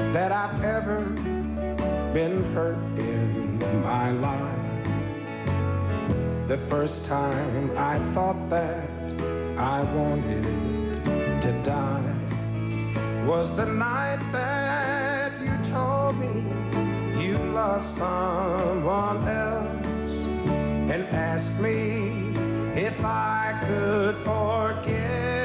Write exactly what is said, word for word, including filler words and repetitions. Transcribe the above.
that I've ever been hurt in my life. The first time I thought that I wanted to die was the night that you told me you loved someone else and asked me if I could forget.